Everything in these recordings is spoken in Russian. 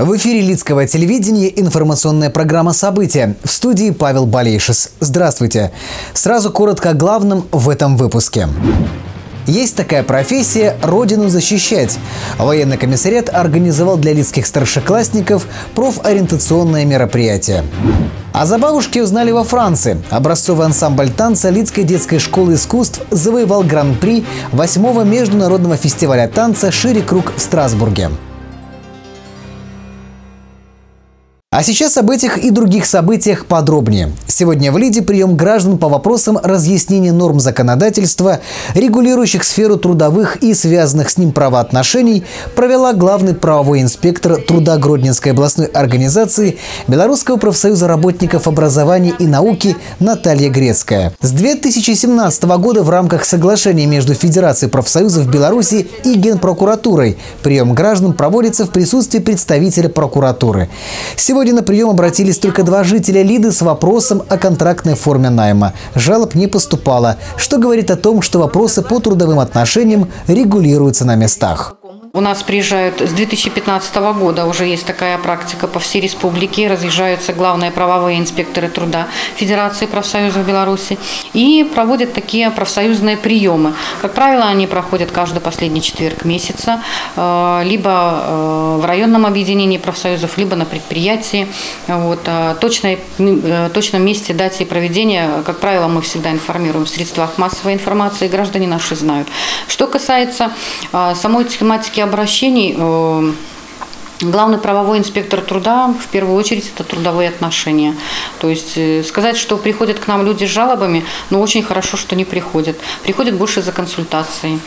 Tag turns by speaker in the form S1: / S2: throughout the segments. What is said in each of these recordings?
S1: В эфире Лидского телевидения информационная программа «События». В студии Павел Балейшис. Здравствуйте. Сразу коротко о главном в этом выпуске. Есть такая профессия – родину защищать. Военный комиссариат организовал для лидских старшеклассников профориентационное мероприятие. О забавушке узнали во Франции. Образцовый ансамбль танца Лидской детской школы искусств завоевал гран-при 8-го международного фестиваля танца «Шире круг» в Страсбурге. А сейчас об этих и других событиях подробнее. Сегодня в Лиде прием граждан по вопросам разъяснения норм законодательства, регулирующих сферу трудовых и связанных с ним правоотношений, провела главный правовой инспектор труда Гродненской областной организации Белорусского профсоюза работников образования и науки Наталья Грецкая. С 2017 года в рамках соглашения между Федерацией профсоюзов Беларуси и Генпрокуратурой прием граждан проводится в присутствии представителя прокуратуры. Сегодня на прием обратились только 2 жителя Лиды с вопросом о контрактной форме найма. Жалоб не поступало, что говорит о том, что вопросы по трудовым отношениям регулируются на местах.
S2: У нас приезжают с 2015 года, уже есть такая практика по всей республике, разъезжаются главные правовые инспекторы труда Федерации профсоюзов Беларуси и проводят такие профсоюзные приемы. Как правило, они проходят каждый последний четверг месяца, либо в районном объединении профсоюзов, либо на предприятии. Точном месте, дате и проведения, как правило, мы всегда информируем в средствах массовой информации, граждане наши знают. Что касается самой тематики обращений, главный правовой инспектор труда, в первую очередь, это трудовые отношения. То есть сказать, что приходят к нам люди с жалобами, но очень хорошо, что не приходят. Приходят больше за консультацией.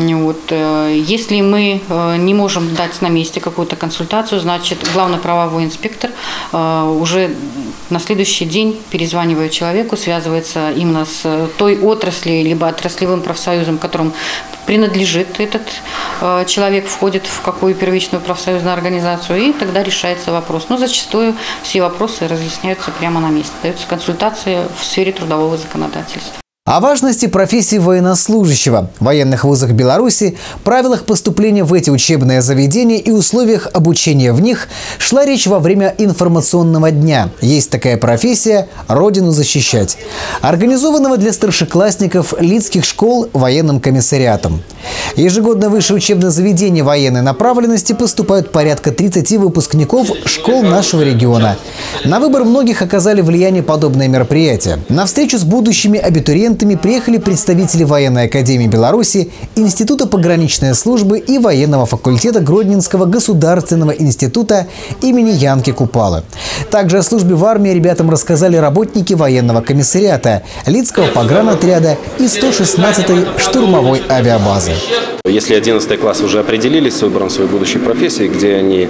S2: Если мы не можем дать на месте какую-то консультацию, значит, главный правовой инспектор уже на следующий день перезванивает человеку, связывается именно с той отраслью, либо отраслевым профсоюзом, которому принадлежит этот человек, входит в какую первичную профсоюзную организацию, и тогда решается вопрос. Но зачастую все вопросы разъясняются прямо на месте, даются консультации в сфере трудового законодательства.
S1: О важности профессии военнослужащего, в военных вузах Беларуси, правилах поступления в эти учебные заведения и условиях обучения в них шла речь во время информационного дня. Есть такая профессия – родину защищать, организованного для старшеклассников лидских школ военным комиссариатом. Ежегодно в высшее учебное заведение военной направленности поступают порядка 30 выпускников школ нашего региона. На выбор многих оказали влияние подобные мероприятия. На встречу с будущими абитуриентами приехали представители Военной академии Беларуси, Института пограничной службы и военного факультета Гродненского государственного института имени Янки Купалы. Также о службе в армии ребятам рассказали работники военного комиссариата, Лидского погранотряда и 116-й штурмовой авиабазы.
S3: Если 11 класс уже определились с выбором своей будущей профессии, где они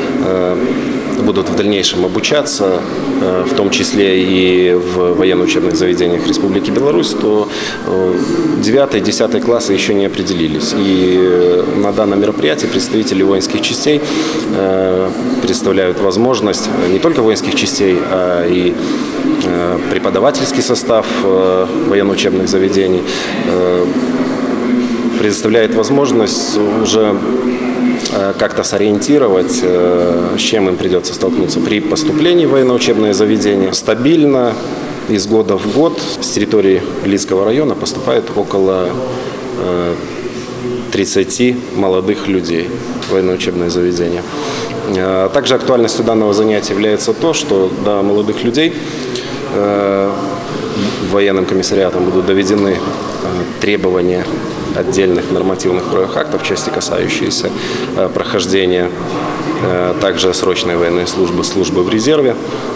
S3: будут в дальнейшем обучаться, в том числе и в военно-учебных заведениях Республики Беларусь, то 9-10 классы еще не определились. И на данном мероприятии представители воинских частей представляют возможность не только воинских частей, а и преподавательский состав военно-учебных заведений предоставляет возможность уже как-то сориентировать, с чем им придется столкнуться при поступлении в военно-учебное заведение. Стабильно из года в год с территории Лидского района поступает около 30 молодых людей в военно-учебное заведение. Также актуальностью данного занятия является то, что до молодых людей военным комиссариатом будут доведены требования отдельных нормативных правовых актов в части, касающиеся прохождения также срочной военной службы в резерве,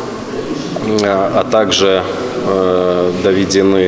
S3: а также доведены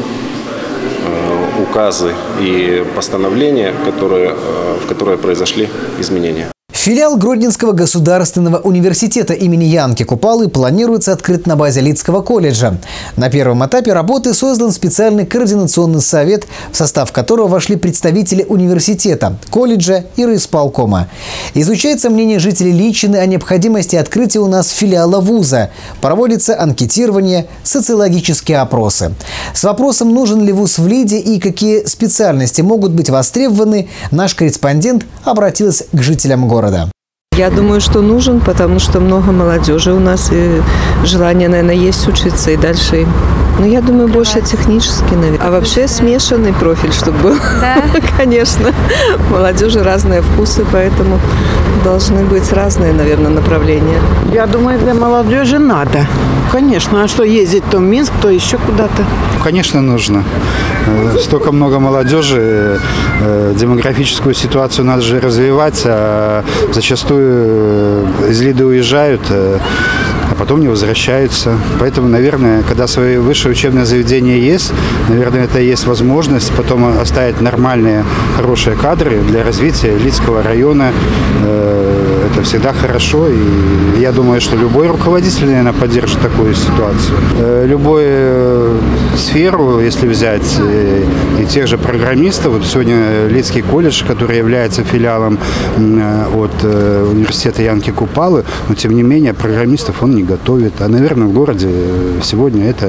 S3: указы и постановления, в которые произошли изменения.
S1: Филиал Гродненского государственного университета имени Янки Купалы планируется открыть на базе Лидского колледжа. На первом этапе работы создан специальный координационный совет, в состав которого вошли представители университета, колледжа и райисполкома. Изучается мнение жителей Личины о необходимости открытия у нас филиала вуза. Проводится анкетирование, социологические опросы. С вопросом, нужен ли вуз в Лиде и какие специальности могут быть востребованы, наш корреспондент обратилась к жителям города.
S4: Я думаю, что нужен, потому что много молодежи у нас, и желание, наверное, есть учиться и дальше. Но я думаю, больше технически, наверное. А вообще смешанный профиль, чтобы был. Да. Конечно. Молодежи разные вкусы, поэтому должны быть разные, наверное, направления.
S5: Я думаю, для молодежи надо. Конечно. А что ездить то в Минск, то еще куда-то?
S6: Конечно, нужно. Столько много молодежи. Демографическую ситуацию надо же развивать. А зачастую из Лиды уезжают, а потом не возвращаются. Поэтому, наверное, когда свои высшие учебные заведения есть, наверное, это и есть возможность потом оставить нормальные, хорошие кадры для развития Лидского района. Это всегда хорошо. И я думаю, что любой руководитель, наверное, поддержит такую ситуацию. Любую сферу, если взять, и тех же программистов. Вот сегодня Лидский колледж, который является филиалом от университета Янки Купалы, но, тем не менее, программистов он не готовит. А, наверное, в городе сегодня это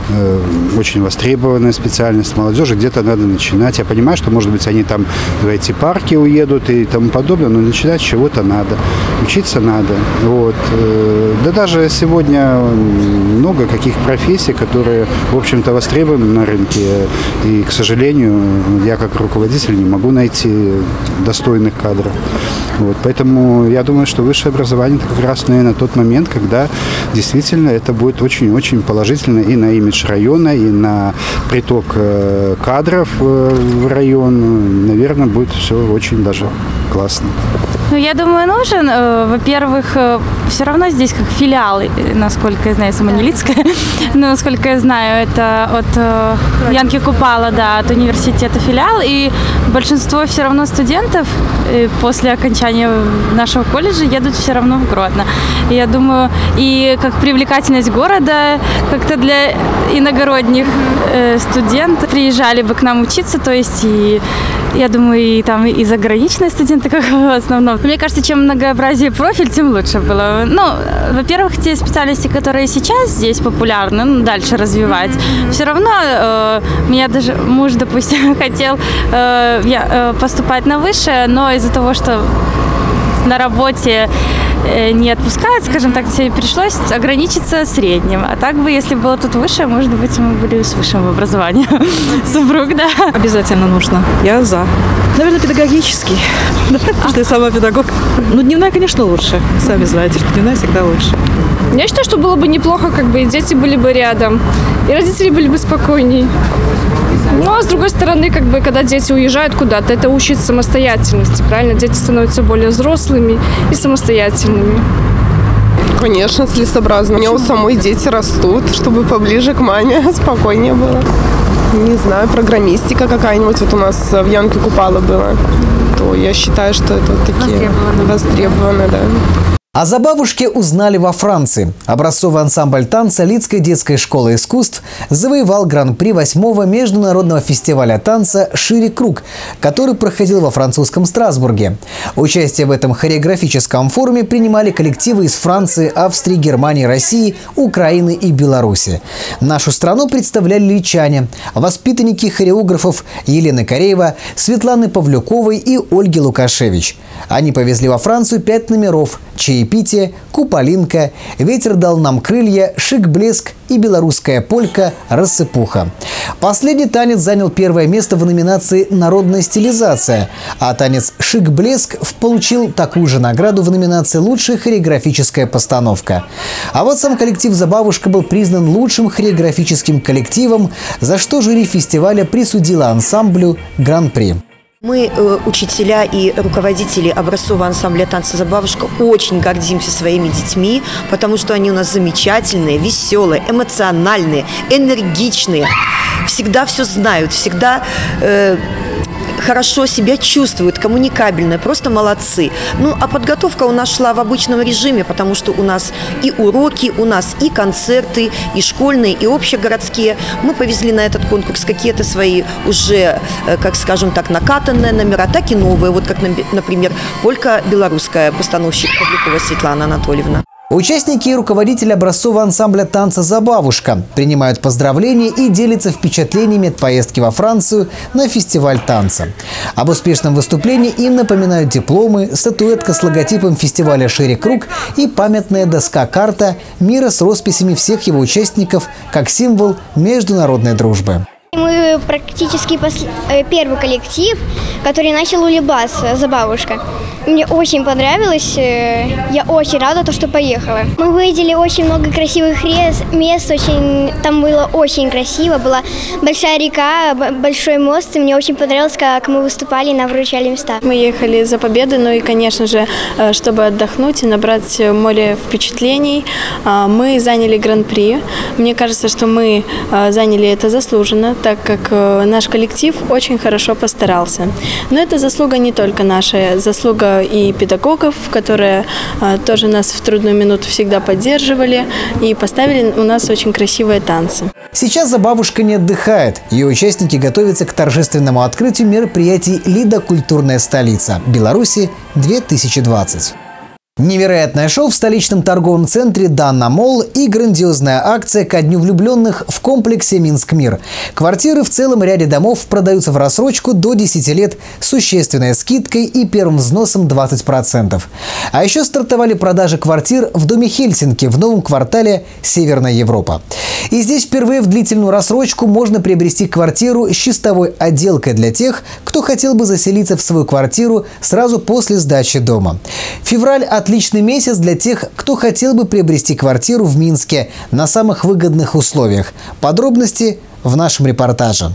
S6: очень востребованная специальность молодежи. Где-то надо начинать. Я понимаю, что, может быть, они там в эти парки уедут и тому подобное, но начинать с чего-то надо. Учиться надо. Вот. Да даже сегодня много каких профессий, которые, в общем-то, востребованы на рынке. И, к сожалению, я как руководитель не могу найти достойных кадров. Вот. Поэтому я думаю, что высшее образование – это как раз, наверное, тот момент, когда действительно это будет очень-очень положительно и на имидж района, и на приток кадров в район. Наверное, будет все очень даже классно.
S7: Ну, я думаю, нужен. Во-первых, все равно здесь как филиал, насколько я знаю, сама не Лидская, но, насколько я знаю, это от Янки Купала, да, от университета филиал, и большинство все равно студентов после окончания нашего колледжа едут все равно в Гродно. И я думаю, и как привлекательность города, как-то для иногородних студентов приезжали бы к нам учиться, то есть и я думаю, и там и заграничные студенты, как в основном. Мне кажется, чем многообразнее профиль, тем лучше было. Ну, во-первых, те специальности, которые сейчас здесь популярны, ну, дальше развивать. Все равно меня даже муж, допустим, хотел поступать на высшее, но из-за того, что на работе не отпускают, скажем так, пришлось ограничиться средним. А так бы, если было тут выше, может быть, мы были с высшим образованием. Супруг, да.
S4: Обязательно нужно. Я за. Наверное, педагогический. Потому что я сама педагог. Ну, дневная, конечно, лучше. Сами знаете, что дневная всегда лучше.
S8: Я считаю, что было бы неплохо, как бы и дети были бы рядом, и родители были бы спокойней. Ну, а с другой стороны, как бы, когда дети уезжают куда-то, это учит самостоятельности, правильно? Дети становятся более взрослыми и самостоятельными.
S9: Конечно, целесообразно. У меня у самой дети растут, чтобы поближе к маме, спокойнее было. Не знаю, программистика какая-нибудь вот у нас в Янке Купала была, то я считаю, что это вот такие востребованные, да.
S1: О забавушке узнали во Франции. Образцовый ансамбль танца Лидской детской школы искусств завоевал гран-при 8-го международного фестиваля танца «Шире круг», который проходил во французском Страсбурге. Участие в этом хореографическом форуме принимали коллективы из Франции, Австрии, Германии, России, Украины и Беларуси. Нашу страну представляли лидчане, воспитанники хореографов Елены Кореева, Светланы Павлюковой и Ольги Лукашевич. Они повезли во Францию 5 номеров – «Чаепитие», «Куполинка», «Ветер дал нам крылья», «Шик-блеск» и белорусская полька «Рассыпуха». Последний танец занял первое место в номинации «Народная стилизация», а танец «Шик-блеск» получил такую же награду в номинации «Лучшая хореографическая постановка». А вот сам коллектив «Забавушка» был признан лучшим хореографическим коллективом, за что жюри фестиваля присудило ансамблю гран-при.
S10: Мы, учителя и руководители образцового ансамбля танца «Забавушка», очень гордимся своими детьми, потому что они у нас замечательные, веселые, эмоциональные, энергичные, всегда все знают, всегда хорошо себя чувствуют, коммуникабельные, просто молодцы. Ну, а подготовка у нас шла в обычном режиме, потому что у нас и уроки, у нас и концерты, и школьные, и общегородские. Мы повезли на этот конкурс какие-то свои уже, как скажем так, накатанные номера, так и новые. Вот как, например, полька белорусская, постановщик Павлюкова Светлана Анатольевна.
S1: Участники и руководители образцового ансамбля танца «Забавушка» принимают поздравления и делятся впечатлениями от поездки во Францию на фестиваль танца. Об успешном выступлении им напоминают дипломы, статуэтка с логотипом фестиваля «Шире круг» и памятная доска-карта мира с росписями всех его участников как символ международной дружбы.
S11: Мы практически первый коллектив, который начал улыбаться, «Забавушка». Мне очень понравилось, я очень рада, что поехала. Мы увидели очень много красивых мест, там было очень красиво, была большая река, большой мост, и мне очень понравилось, как мы выступали и нам вручали места.
S12: Мы ехали за победой, ну и, конечно же, чтобы отдохнуть и набрать море впечатлений, мы заняли гран-при. Мне кажется, что мы заняли это заслуженно, так как наш коллектив очень хорошо постарался. Но это заслуга не только наша, заслуга и педагогов, которые тоже нас в трудную минуту всегда поддерживали и поставили у нас очень красивые танцы.
S1: Сейчас «Забавушка» не отдыхает. Ее участники готовятся к торжественному открытию мероприятий «Лида. Культурная столица Беларуси 2020». Невероятное шоу в столичном торговом центре «Данна Молл» и грандиозная акция ко Дню влюбленных в комплексе «Минск-Мир». Квартиры в целом ряде домов продаются в рассрочку до 10 лет с существенной скидкой и первым взносом 20%. А еще стартовали продажи квартир в доме Хельсинки в новом квартале «Северная Европа». И здесь впервые в длительную рассрочку можно приобрести квартиру с чистовой отделкой для тех, кто хотел бы заселиться в свою квартиру сразу после сдачи дома. Февраль – отличный месяц для тех, кто хотел бы приобрести квартиру в Минске на самых выгодных условиях. Подробности в нашем репортаже.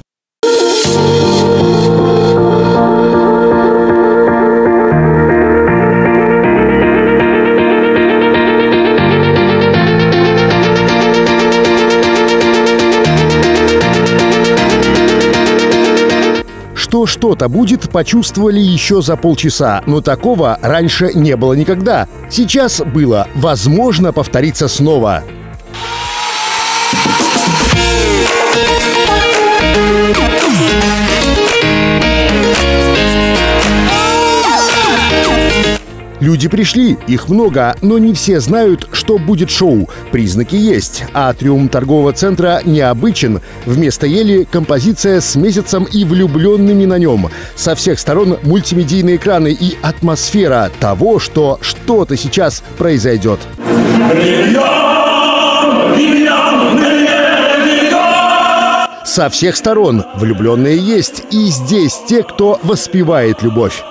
S13: Что-то будет, почувствовали еще за полчаса, но такого раньше не было никогда. Сейчас было. Возможно, повторится снова. Люди пришли, их много, но не все знают, что будет шоу. Признаки есть. Атриум торгового центра необычен. Вместо ели композиция с месяцем и влюбленными на нем. Со всех сторон мультимедийные экраны и атмосфера того, что что-то сейчас произойдет. Со всех сторон влюбленные есть. И здесь те, кто воспевает любовь.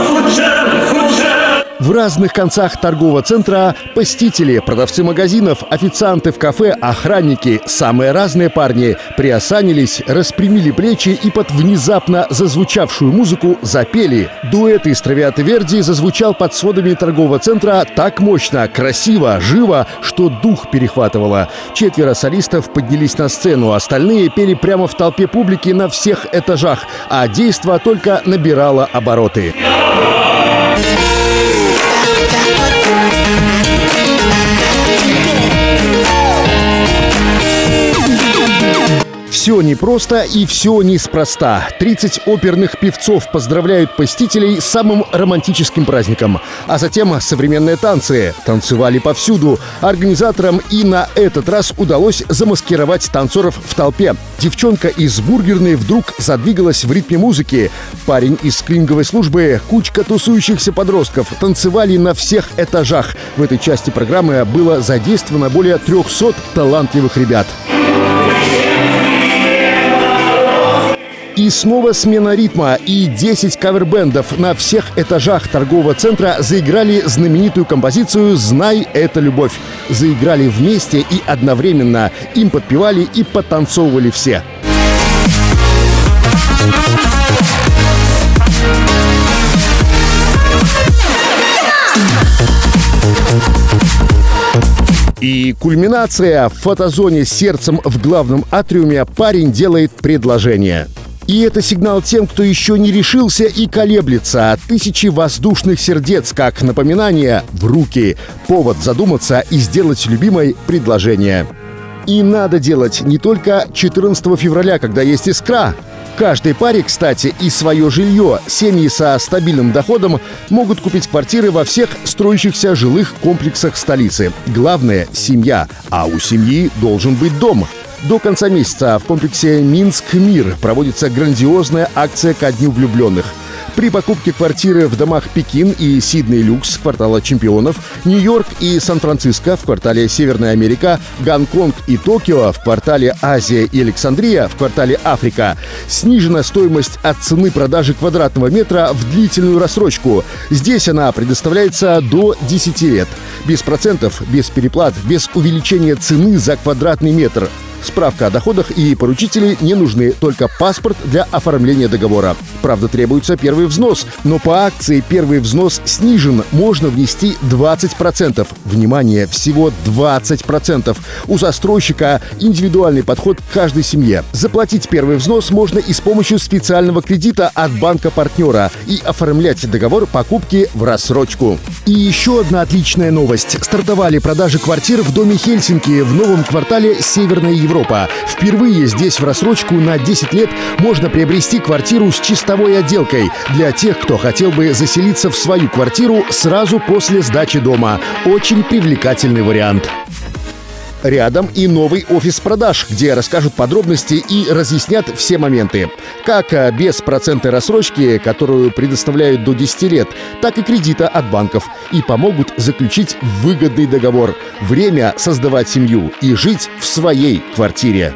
S13: В разных концах торгового центра посетители, продавцы магазинов, официанты в кафе, охранники, самые разные парни приосанились, распрямили плечи и под внезапно зазвучавшую музыку запели. Дуэт из Травиаты Верди зазвучал под сводами торгового центра так мощно, красиво, живо, что дух перехватывало. 4 солистов поднялись на сцену, остальные пели прямо в толпе публики на всех этажах, а действо только набирало обороты. Все непросто и все неспроста. 30 оперных певцов поздравляют посетителей с самым романтическим праздником. А затем современные танцы. Танцевали повсюду. Организаторам и на этот раз удалось замаскировать танцоров в толпе. Девчонка из бургерной вдруг задвигалась в ритме музыки. Парень из клининговой службы, кучка тусующихся подростков танцевали на всех этажах. В этой части программы было задействовано более 300 талантливых ребят. И снова смена ритма, и 10 кавербэндов на всех этажах торгового центра заиграли знаменитую композицию «Знай, это любовь». Заиграли вместе и одновременно. Им подпевали и подтанцовывали все. И кульминация. В фотозоне с сердцем в главном атриуме парень делает предложение. И это сигнал тем, кто еще не решился и колеблется. Тысячи воздушных сердец, как напоминание, в руки. Повод задуматься и сделать любимой предложение. И надо делать не только 14 февраля, когда есть искра. Каждой паре, кстати, и свое жилье. Семьи со стабильным доходом могут купить квартиры во всех строящихся жилых комплексах столицы. Главное – семья, а у семьи должен быть дом. До конца месяца в комплексе «Минск-Мир» проводится грандиозная акция ко Дню влюбленных. При покупке квартиры в домах Пекин и Сидней Люкс квартала чемпионов, Нью-Йорк и Сан-Франциско в квартале Северная Америка, Гонконг и Токио в квартале Азия и Александрия в квартале Африка снижена стоимость от цены продажи квадратного метра в длительную рассрочку. Здесь она предоставляется до 10 лет. Без процентов, без переплат, без увеличения цены за квадратный метр. Справка о доходах и поручители не нужны, только паспорт для оформления договора. Правда, требуется первый взнос, но по акции первый взнос снижен. Можно внести 20%. Внимание, всего 20%. У застройщика индивидуальный подход к каждой семье. Заплатить первый взнос можно и с помощью специального кредита от банка-партнера и оформлять договор покупки в рассрочку. И еще одна отличная новость. Стартовали продажи квартир в доме Хельсинки в новом квартале Северная Европа. Впервые здесь в рассрочку на 10 лет можно приобрести квартиру с чистовой отделкой для тех, кто хотел бы заселиться в свою квартиру сразу после сдачи дома. Очень привлекательный вариант. Рядом и новый офис продаж, где расскажут подробности и разъяснят все моменты. Как без процентной рассрочки, которую предоставляют до 10 лет, так и кредита от банков. И помогут заключить выгодный договор. Время создавать семью и жить в своей квартире.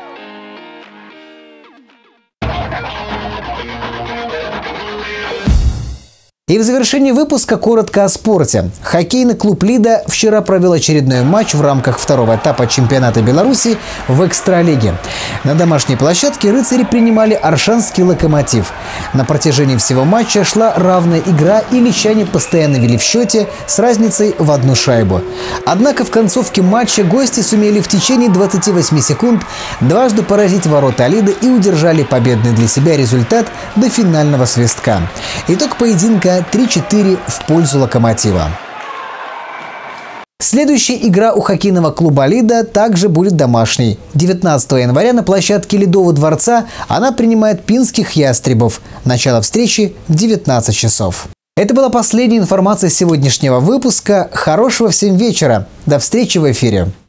S1: И в завершении выпуска коротко о спорте. Хоккейный клуб «Лида» вчера провел очередной матч в рамках второго этапа чемпионата Беларуси в экстралиге. На домашней площадке рыцари принимали Оршанский «Локомотив». На протяжении всего матча шла равная игра, и личане постоянно вели в счете с разницей в 1 шайбу. Однако в концовке матча гости сумели в течение 28 секунд дважды поразить ворота «Лиды» и удержали победный для себя результат до финального свистка. Итог поединка 3-4 в пользу «Локомотива». Следующая игра у хоккейного клуба «Лида» также будет домашней. 19 января на площадке Ледового дворца она принимает пинских «Ястребов». Начало встречи в 19 часов. Это была последняя информация сегодняшнего выпуска. Хорошего всем вечера. До встречи в эфире.